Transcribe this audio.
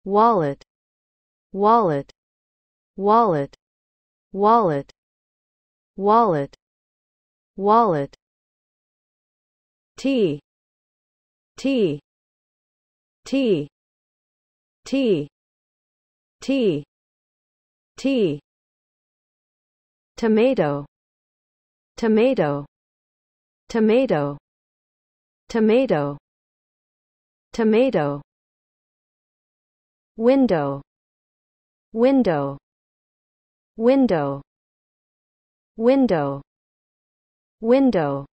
wallet, wallet, wallet, wallet, wallet, wallet, tea, tea, tea, tea, tea, tea, tomato, tomato, tomato, tomato, tomato, window, window, window, window, window,